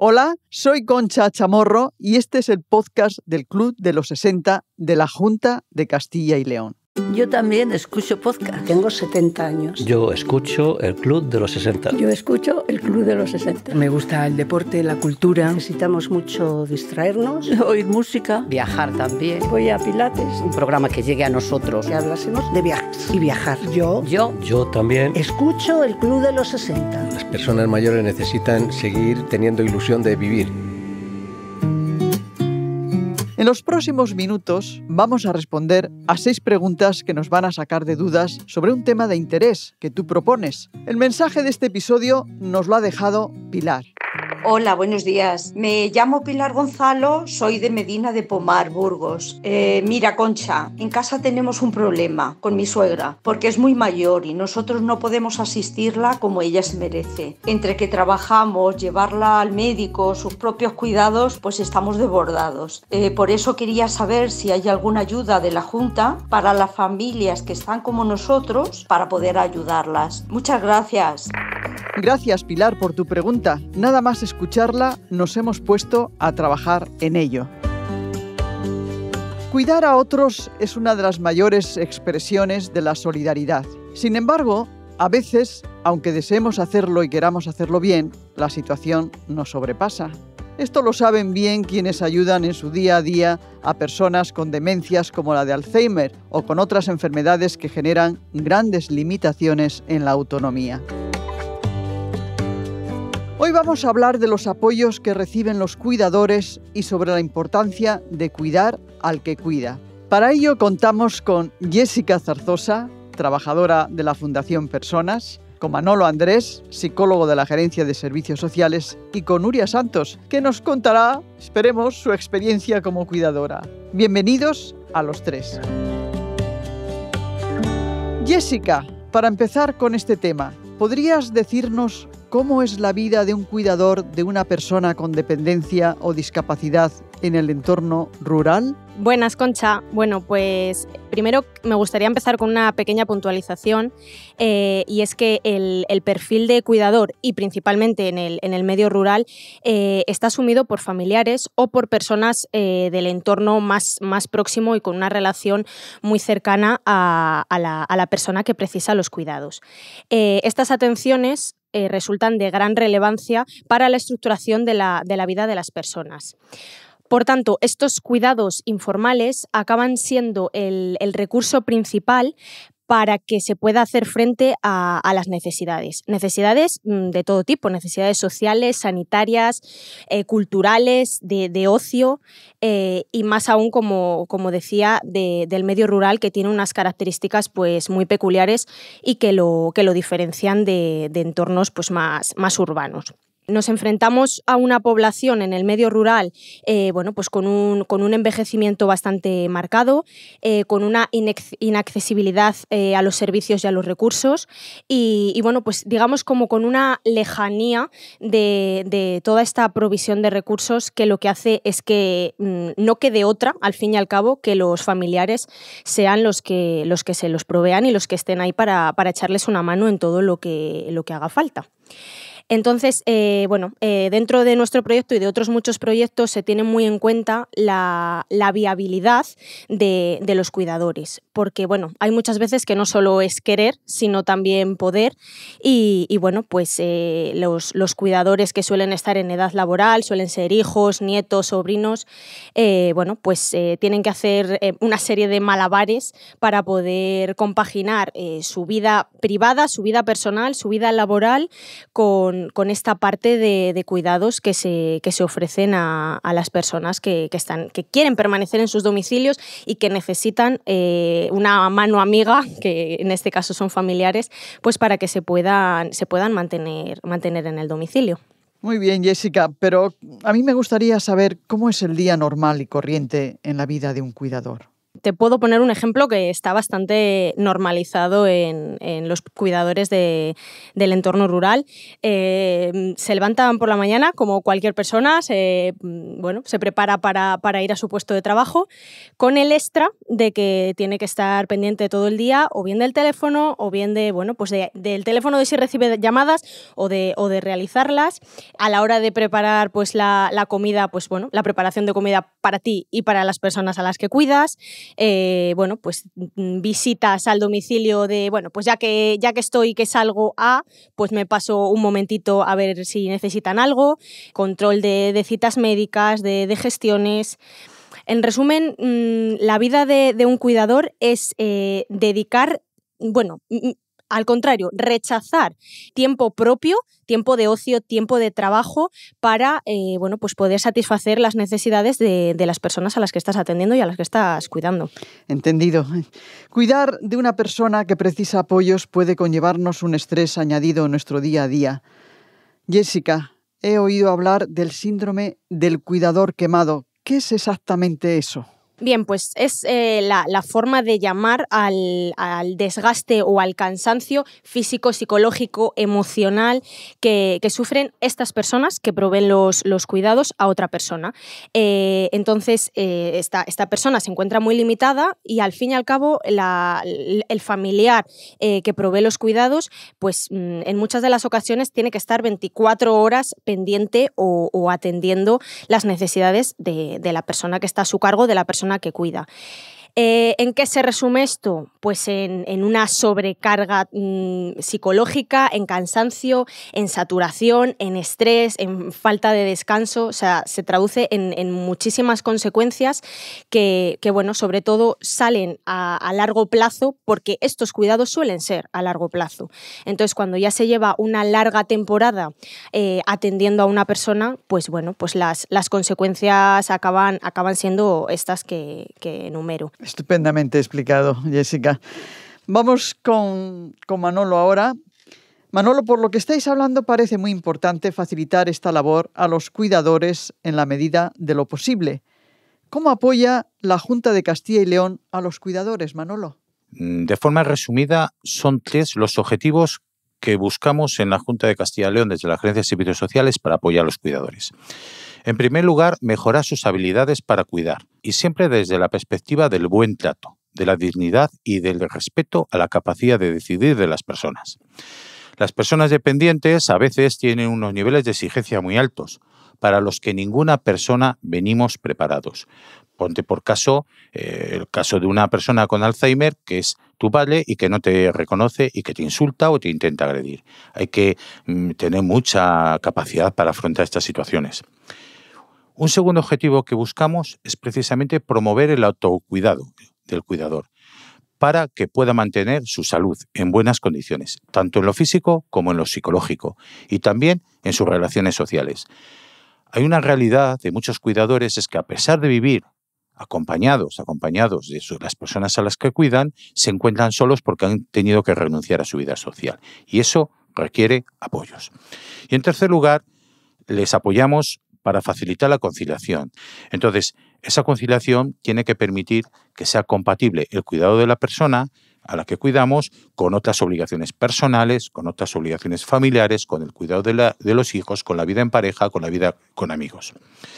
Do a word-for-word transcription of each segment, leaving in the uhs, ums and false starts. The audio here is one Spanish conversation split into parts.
Hola, soy Concha Chamorro y este es el podcast del Club de los sesenta de la Junta de Castilla y León. Yo también escucho podcast. Tengo setenta años. Yo escucho el Club de los sesenta. Yo escucho el Club de los sesenta. Me gusta el deporte, la cultura. Necesitamos mucho distraernos. Oír música. Viajar también. Voy a Pilates. Un programa que llegue a nosotros. Que hablásemos de viajes. Y viajar. Yo. Yo. Yo también. Escucho el Club de los sesenta. Las personas mayores necesitan seguir teniendo ilusión de vivir. En los próximos minutos vamos a responder a seis preguntas que nos van a sacar de dudas sobre un tema de interés que tú propones. El mensaje de este episodio nos lo ha dejado Pilar. Hola, buenos días. Me llamo Pilar Gonzalo, soy de Medina de Pomar, Burgos. Eh, mira, Concha, en casa tenemos un problema con mi suegra, porque es muy mayor y nosotros no podemos asistirla como ella se merece. Entre que trabajamos, llevarla al médico, sus propios cuidados, pues estamos desbordados. Eh, por eso quería saber si hay alguna ayuda de la Junta para las familias que están como nosotros, para poder ayudarlas. Muchas gracias. Gracias, Pilar, por tu pregunta. Nada más escucharla, nos hemos puesto a trabajar en ello. Cuidar a otros es una de las mayores expresiones de la solidaridad. Sin embargo, a veces, aunque deseemos hacerlo y queramos hacerlo bien, la situación nos sobrepasa. Esto lo saben bien quienes ayudan en su día a día a personas con demencias como la de Alzheimer o con otras enfermedades que generan grandes limitaciones en la autonomía. Hoy vamos a hablar de los apoyos que reciben los cuidadores y sobre la importancia de cuidar al que cuida. Para ello contamos con Jessica Zarzosa, trabajadora de la Fundación Personas, con Manolo Andrés, psicólogo de la Gerencia de Servicios Sociales, y con Nuria Santos, que nos contará, esperemos, su experiencia como cuidadora. Bienvenidos a los tres. Jessica, para empezar con este tema, ¿podrías decirnos cómo es la vida de un cuidador de una persona con dependencia o discapacidad en el entorno rural? Buenas, Concha. Bueno, pues primero me gustaría empezar con una pequeña puntualización eh, y es que el, el perfil de cuidador y principalmente en el, en el medio rural eh, está asumido por familiares o por personas eh, del entorno más, más próximo y con una relación muy cercana a, a, la, a la persona que precisa los cuidados. Eh, estas atenciones Eh, resultan de gran relevancia para la estructuración de la, de la vida de las personas. Por tanto, estos cuidados informales acaban siendo el, el recurso principal para que se pueda hacer frente a, a las necesidades. Necesidades de todo tipo, necesidades sociales, sanitarias, eh, culturales, de, de ocio eh, y más aún, como, como decía, de, del medio rural, que tiene unas características pues, muy peculiares y que lo, que lo diferencian de, de entornos pues, más, más urbanos. Nos enfrentamos a una población en el medio rural eh, bueno, pues con, un, con un envejecimiento bastante marcado, eh, con una inaccesibilidad eh, a los servicios y a los recursos y, y bueno, pues digamos como con una lejanía de, de toda esta provisión de recursos que lo que hace es que mmm, no quede otra, al fin y al cabo, que los familiares sean los que, los que se los provean y los que estén ahí para, para echarles una mano en todo lo que, lo que haga falta. Entonces, eh, bueno, eh, dentro de nuestro proyecto y de otros muchos proyectos se tiene muy en cuenta la, la viabilidad de, de los cuidadores, porque bueno, hay muchas veces que no solo es querer, sino también poder y, y bueno, pues eh, los, los cuidadores que suelen estar en edad laboral, suelen ser hijos, nietos, sobrinos, eh, bueno, pues eh, tienen que hacer eh, una serie de malabares para poder compaginar eh, su vida privada, su vida personal, su vida laboral con con esta parte de, de cuidados que se, que se ofrecen a, a las personas que, que, están, que quieren permanecer en sus domicilios y que necesitan eh, una mano amiga, que en este caso son familiares, pues para que se puedan, se puedan mantener, mantener en el domicilio. Muy bien, Jessica, pero a mí me gustaría saber cómo es el día normal y corriente en la vida de un cuidador. te puedo poner un ejemplo que está bastante normalizado en, en los cuidadores de, del entorno rural. Eh, se levantan por la mañana como cualquier persona, se, bueno, se prepara para, para ir a su puesto de trabajo con el extra de que tiene que estar pendiente todo el día o bien del teléfono o bien de, bueno, pues de, del teléfono de si recibe llamadas o de, o de realizarlas. A la hora de preparar pues, la, la comida, pues bueno, la preparación de comida para ti y para las personas a las que cuidas. Eh, bueno, pues visitas al domicilio de, bueno, pues ya que, ya que estoy, que salgo a, pues me paso un momentito a ver si necesitan algo, control de, de citas médicas, de, de gestiones. En resumen, la vida de, de un cuidador es eh, dedicar, bueno, al contrario, rechazar tiempo propio, tiempo de ocio, tiempo de trabajo para eh, bueno, pues poder satisfacer las necesidades de, de las personas a las que estás atendiendo y a las que estás cuidando. Entendido. Cuidar de una persona que precisa apoyos puede conllevarnos un estrés añadido en nuestro día a día. Jessica, he oído hablar del síndrome del cuidador quemado. ¿Qué es exactamente eso? Bien, pues es eh, la, la forma de llamar al, al desgaste o al cansancio físico, psicológico, emocional que, que sufren estas personas que proveen los, los cuidados a otra persona. Eh, entonces, eh, esta, esta persona se encuentra muy limitada y al fin y al cabo la, el familiar eh, que provee los cuidados, pues en muchas de las ocasiones tiene que estar veinticuatro horas pendiente o, o atendiendo las necesidades de, de la persona que está a su cargo, de la persona que cuida. Eh, ¿En qué se resume esto? Pues en, en una sobrecarga mmm, psicológica, en cansancio, en saturación, en estrés, en falta de descanso. O sea, se traduce en, en muchísimas consecuencias que, que, bueno, sobre todo salen a, a largo plazo porque estos cuidados suelen ser a largo plazo. Entonces, cuando ya se lleva una larga temporada eh, atendiendo a una persona, pues bueno, pues las, las consecuencias acaban, acaban siendo estas que, que enumero. Estupendamente explicado, Jessica. Vamos con, con Manolo ahora. Manolo, por lo que estáis hablando, parece muy importante facilitar esta labor a los cuidadores en la medida de lo posible. ¿Cómo apoya la Junta de Castilla y León a los cuidadores, Manolo? De forma resumida, son tres los objetivos que buscamos en la Junta de Castilla y León desde la Gerencia de Servicios Sociales para apoyar a los cuidadores. En primer lugar, mejorar sus habilidades para cuidar, y siempre desde la perspectiva del buen trato, de la dignidad y del respeto a la capacidad de decidir de las personas. Las personas dependientes a veces tienen unos niveles de exigencia muy altos, para los que ninguna persona venimos preparados. Ponte por caso eh, el caso de una persona con Alzheimer que es tu padre y que no te reconoce y que te insulta o te intenta agredir. Hay que mm, tener mucha capacidad para afrontar estas situaciones. Un segundo objetivo que buscamos es precisamente promover el autocuidado del cuidador para que pueda mantener su salud en buenas condiciones, tanto en lo físico como en lo psicológico y también en sus relaciones sociales. Hay una realidad de muchos cuidadores, es que a pesar de vivir acompañados, acompañados de las personas a las que cuidan, se encuentran solos porque han tenido que renunciar a su vida social. Y eso requiere apoyos. Y en tercer lugar, les apoyamos para facilitar la conciliación. Entonces, esa conciliación tiene que permitir que sea compatible el cuidado de la persona a la que cuidamos con otras obligaciones personales, con otras obligaciones familiares, con el cuidado de, la, de los hijos, con la vida en pareja, con la vida con amigos.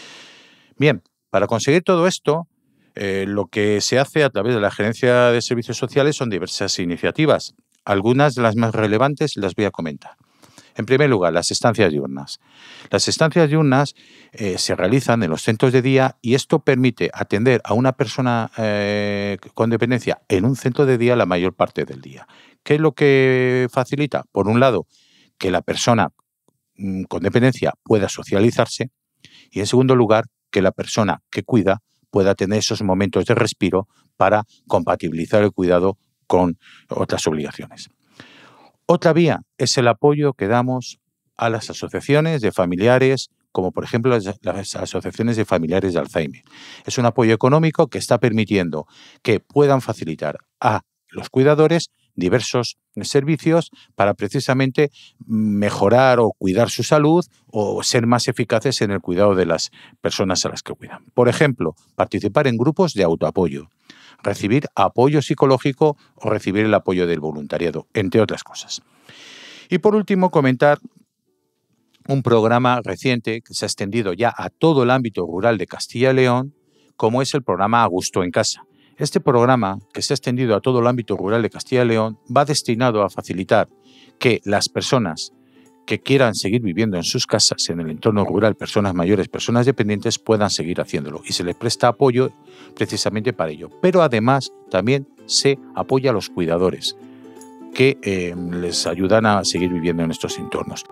Bien, para conseguir todo esto, eh, lo que se hace a través de la Gerencia de Servicios Sociales son diversas iniciativas. Algunas de las más relevantes las voy a comentar. En primer lugar, las estancias diurnas. Las estancias diurnas eh, se realizan en los centros de día y esto permite atender a una persona eh, con dependencia en un centro de día la mayor parte del día. ¿Qué es lo que facilita? Por un lado, que la persona mm, con dependencia pueda socializarse y, en segundo lugar, que la persona que cuida pueda tener esos momentos de respiro para compatibilizar el cuidado con otras obligaciones. Otra vía es el apoyo que damos a las asociaciones de familiares, como por ejemplo las, las asociaciones de familiares de Alzheimer. Es un apoyo económico que está permitiendo que puedan facilitar a los cuidadores diversos servicios para precisamente mejorar o cuidar su salud o ser más eficaces en el cuidado de las personas a las que cuidan. Por ejemplo, participar en grupos de autoapoyo, recibir apoyo psicológico o recibir el apoyo del voluntariado, entre otras cosas. Y por último, comentar un programa reciente que se ha extendido ya a todo el ámbito rural de Castilla y León, como es el programa A Gusto en Casa. Este programa, que se ha extendido a todo el ámbito rural de Castilla y León, va destinado a facilitar que las personas que quieran seguir viviendo en sus casas, en el entorno rural, personas mayores, personas dependientes, puedan seguir haciéndolo. Y se les presta apoyo precisamente para ello. Pero además también se apoya a los cuidadores, que eh, les ayudan a seguir viviendo en estos entornos.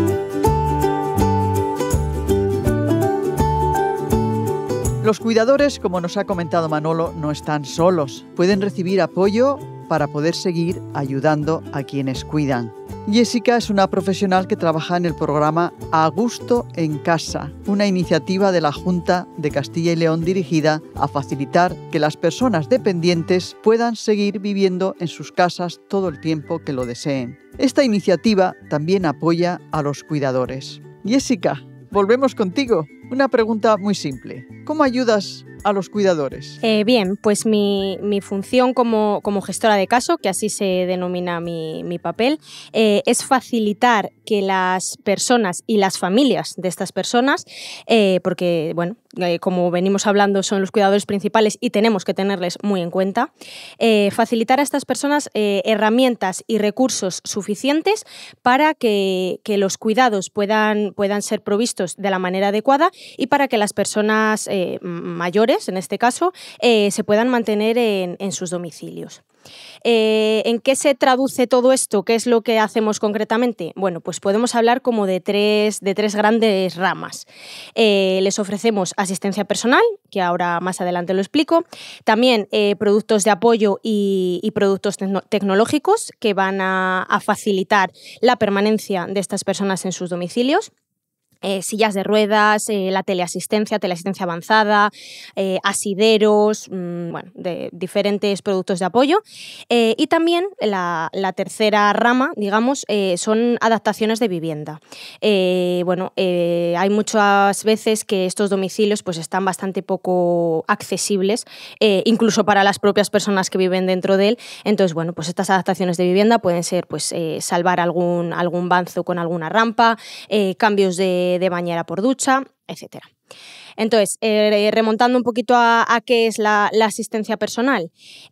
Los cuidadores, como nos ha comentado Manolo, no están solos. Pueden recibir apoyo para poder seguir ayudando a quienes cuidan. Jessica es una profesional que trabaja en el programa A Gusto en Casa, una iniciativa de la Junta de Castilla y León dirigida a facilitar que las personas dependientes puedan seguir viviendo en sus casas todo el tiempo que lo deseen. Esta iniciativa también apoya a los cuidadores. Jessica, volvemos contigo. Una pregunta muy simple. ¿Cómo ayudas a los cuidadores? Eh, bien, pues mi, mi función como, como gestora de caso, que así se denomina mi, mi papel, eh, es facilitar que las personas y las familias de estas personas, eh, porque, bueno, eh, como venimos hablando, son los cuidadores principales y tenemos que tenerles muy en cuenta, eh, facilitar a estas personas eh, herramientas y recursos suficientes para que, que los cuidados puedan, puedan ser provistos de la manera adecuada y para que las personas eh, mayores, en este caso, eh, se puedan mantener en, en sus domicilios. Eh, ¿En qué se traduce todo esto? ¿Qué es lo que hacemos concretamente? Bueno, pues podemos hablar como de tres, de tres grandes ramas. Eh, les ofrecemos asistencia personal, que ahora más adelante lo explico. También eh, productos de apoyo y, y productos tecno- tecnológicos que van a, a facilitar la permanencia de estas personas en sus domicilios. Eh, sillas de ruedas, eh, la teleasistencia, teleasistencia avanzada, eh, asideros, mmm, bueno, de diferentes productos de apoyo. Eh, y también la, la tercera rama, digamos, eh, son adaptaciones de vivienda. Eh, bueno, eh, hay muchas veces que estos domicilios pues, están bastante poco accesibles, eh, incluso para las propias personas que viven dentro de él. Entonces, bueno, pues estas adaptaciones de vivienda pueden ser pues, eh, salvar algún, algún banzo con alguna rampa, eh, cambios de de bañera por ducha, etcétera. Entonces, eh, remontando un poquito a, a qué es la, la asistencia personal.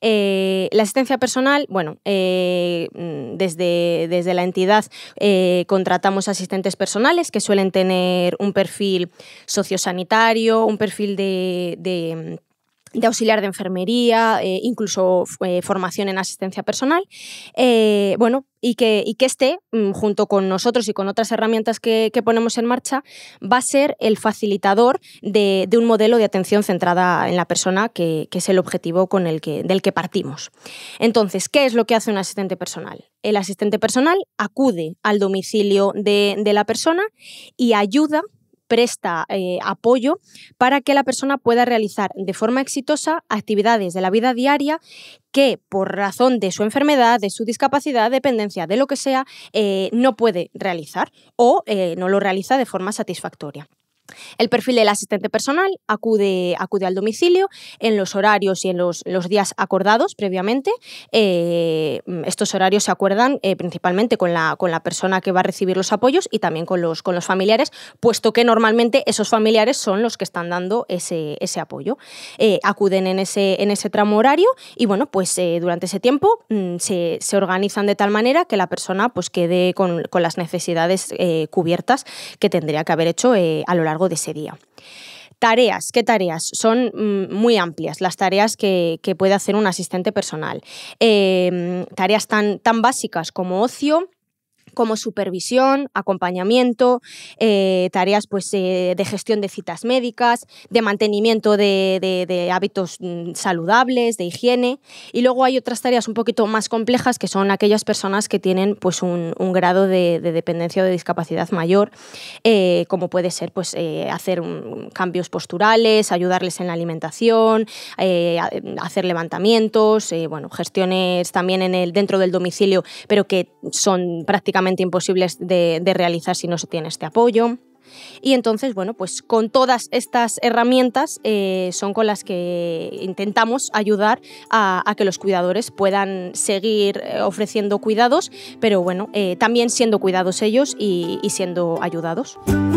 Eh, la asistencia personal, bueno, eh, desde, desde la entidad eh, contratamos asistentes personales que suelen tener un perfil sociosanitario, un perfil de... de de auxiliar de enfermería, eh, incluso eh, formación en asistencia personal, eh, bueno, y que, y que este, junto con nosotros y con otras herramientas que, que ponemos en marcha, va a ser el facilitador de, de un modelo de atención centrada en la persona, que, que es el objetivo con el que, del que partimos. Entonces, ¿qué es lo que hace un asistente personal? El asistente personal acude al domicilio de, de la persona y ayuda, presta eh, apoyo para que la persona pueda realizar de forma exitosa actividades de la vida diaria que por razón de su enfermedad, de su discapacidad, dependencia, de lo que sea, eh, no puede realizar o eh, no lo realiza de forma satisfactoria. El perfil del asistente personal acude, acude al domicilio en los horarios y en los, los días acordados previamente. Eh, estos horarios se acuerdan eh, principalmente con la, con la persona que va a recibir los apoyos y también con los, con los familiares, puesto que normalmente esos familiares son los que están dando ese, ese apoyo. Eh, acuden en ese, en ese tramo horario y bueno, pues eh, durante ese tiempo mmm, se, se organizan de tal manera que la persona pues, quede con, con las necesidades eh, cubiertas que tendría que haber hecho eh, a lo largo de ese día. Tareas, ¿qué tareas? Son mm, muy amplias las tareas que, que puede hacer un asistente personal. Eh, tareas tan, tan básicas como ocio, como supervisión, acompañamiento, eh, tareas pues, eh, de gestión de citas médicas, de mantenimiento de, de, de hábitos mm, saludables, de higiene. Y luego hay otras tareas un poquito más complejas que son aquellas personas que tienen pues, un, un grado de, de dependencia o de discapacidad mayor, eh, como puede ser pues, eh, hacer un, cambios posturales, ayudarles en la alimentación, eh, hacer levantamientos, eh, bueno, gestiones también en el, dentro del domicilio, pero que son prácticamente imposibles de, de realizar si no se tiene este apoyo. Y entonces, bueno, pues con todas estas herramientas eh, son con las que intentamos ayudar a, a que los cuidadores puedan seguir ofreciendo cuidados, pero bueno, eh, también siendo cuidados ellos y, y siendo ayudados.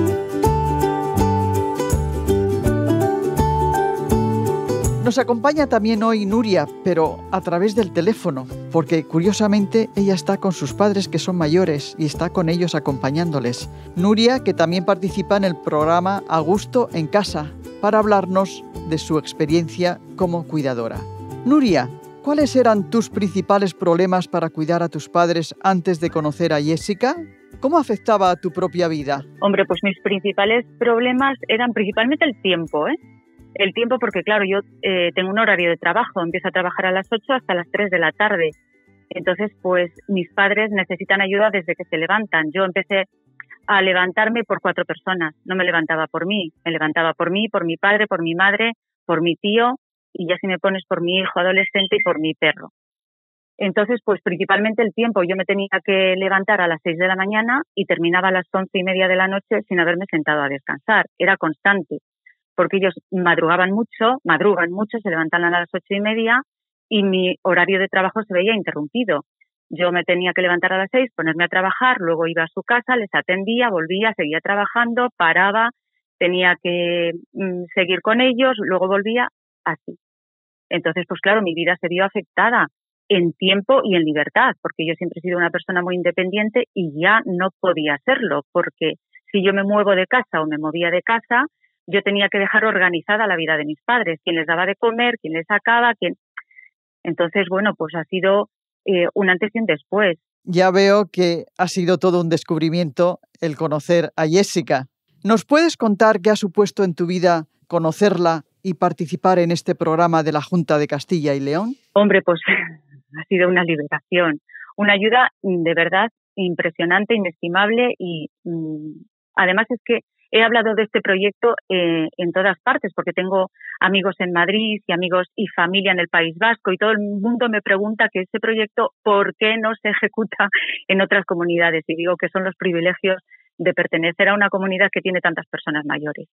Nos acompaña también hoy Nuria, pero a través del teléfono, porque curiosamente ella está con sus padres que son mayores y está con ellos acompañándoles. Nuria, que también participa en el programa A Gusto en Casa, para hablarnos de su experiencia como cuidadora. Nuria, ¿cuáles eran tus principales problemas para cuidar a tus padres antes de conocer a Jessica? ¿Cómo afectaba a tu propia vida? Hombre, pues mis principales problemas eran principalmente el tiempo, ¿eh? El tiempo porque, claro, yo eh, tengo un horario de trabajo, empiezo a trabajar a las ocho hasta las tres de la tarde. Entonces, pues mis padres necesitan ayuda desde que se levantan. Yo empecé a levantarme por cuatro personas, no me levantaba por mí, me levantaba por mí, por mi padre, por mi madre, por mi tío y ya si me pones por mi hijo adolescente y por mi perro. Entonces, pues principalmente el tiempo. Yo me tenía que levantar a las seis de la mañana y terminaba a las once y media de la noche sin haberme sentado a descansar. Era constante. Porque ellos madrugaban mucho, madrugan mucho, se levantan a las ocho y media y mi horario de trabajo se veía interrumpido. Yo me tenía que levantar a las seis, ponerme a trabajar, luego iba a su casa, les atendía, volvía, seguía trabajando, paraba, tenía que mm, seguir con ellos, luego volvía, así. Entonces, pues claro, mi vida se vio afectada en tiempo y en libertad, porque yo siempre he sido una persona muy independiente y ya no podía serlo, porque si yo me muevo de casa o me movía de casa, yo tenía que dejar organizada la vida de mis padres, quién les daba de comer, quién les sacaba, quién... Entonces, bueno, pues ha sido eh, un antes y un después. Ya veo que ha sido todo un descubrimiento el conocer a Jessica. ¿Nos puedes contar qué ha supuesto en tu vida conocerla y participar en este programa de la Junta de Castilla y León? Hombre, pues ha sido una liberación, una ayuda de verdad impresionante, inestimable y mmm, además es que he hablado de este proyecto eh, en todas partes porque tengo amigos en Madrid y amigos y familia en el País Vasco y todo el mundo me pregunta que este proyecto, ¿por qué no se ejecuta en otras comunidades? Y digo que son los privilegios de pertenecer a una comunidad que tiene tantas personas mayores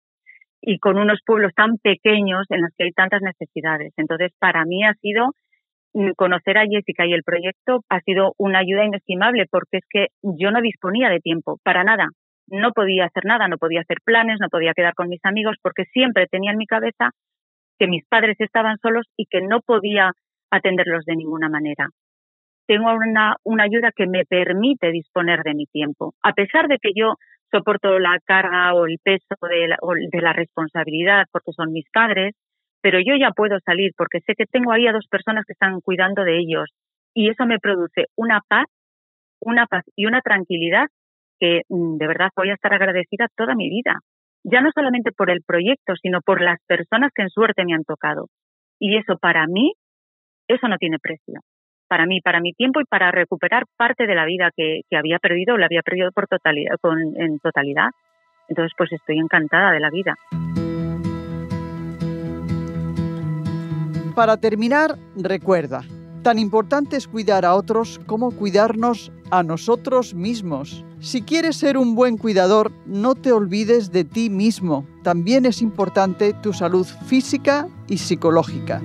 y con unos pueblos tan pequeños en los que hay tantas necesidades. Entonces, para mí ha sido conocer a Jessica y el proyecto ha sido una ayuda inestimable porque es que yo no disponía de tiempo para nada. No podía hacer nada, no podía hacer planes, no podía quedar con mis amigos porque siempre tenía en mi cabeza que mis padres estaban solos y que no podía atenderlos de ninguna manera. Tengo una, una ayuda que me permite disponer de mi tiempo. A pesar de que yo soporto la carga o el peso de la, o de la responsabilidad porque son mis padres, pero yo ya puedo salir porque sé que tengo ahí a dos personas que están cuidando de ellos y eso me produce una paz, una paz y una tranquilidad que de verdad voy a estar agradecida toda mi vida. Ya no solamente por el proyecto, sino por las personas que en suerte me han tocado. Y eso para mí, eso no tiene precio. Para mí, para mi tiempo y para recuperar parte de la vida que, que había perdido o la había perdido por totalidad, con, en totalidad. Entonces, pues estoy encantada de la vida. Para terminar, recuerda, tan importante es cuidar a otros como cuidarnos a nosotros mismos. Si quieres ser un buen cuidador, no te olvides de ti mismo. También es importante tu salud física y psicológica.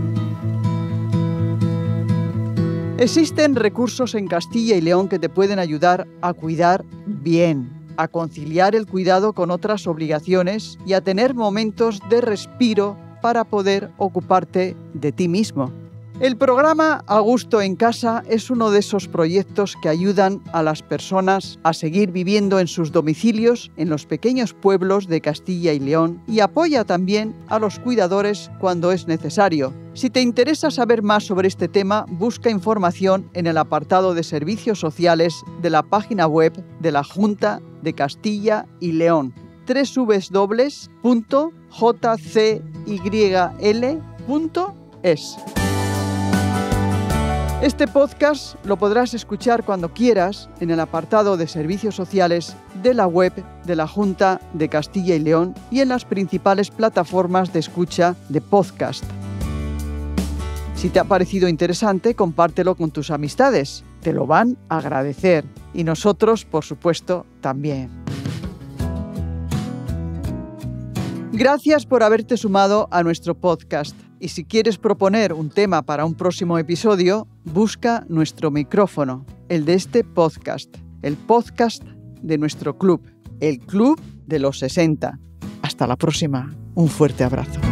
Existen recursos en Castilla y León que te pueden ayudar a cuidar bien, a conciliar el cuidado con otras obligaciones y a tener momentos de respiro para poder ocuparte de ti mismo. El programa A Gusto en Casa es uno de esos proyectos que ayudan a las personas a seguir viviendo en sus domicilios en los pequeños pueblos de Castilla y León y apoya también a los cuidadores cuando es necesario. Si te interesa saber más sobre este tema, busca información en el apartado de servicios sociales de la página web de la Junta de Castilla y León, doble u doble u doble u punto j c y l punto es. Este podcast lo podrás escuchar cuando quieras en el apartado de servicios sociales de la web de la Junta de Castilla y León y en las principales plataformas de escucha de podcast. Si te ha parecido interesante, compártelo con tus amistades. Te lo van a agradecer. Y nosotros, por supuesto, también. Gracias por haberte sumado a nuestro podcast. Y si quieres proponer un tema para un próximo episodio, busca nuestro micrófono, el de este podcast, el podcast de nuestro club, el Club de los sesenta. Hasta la próxima. Un fuerte abrazo.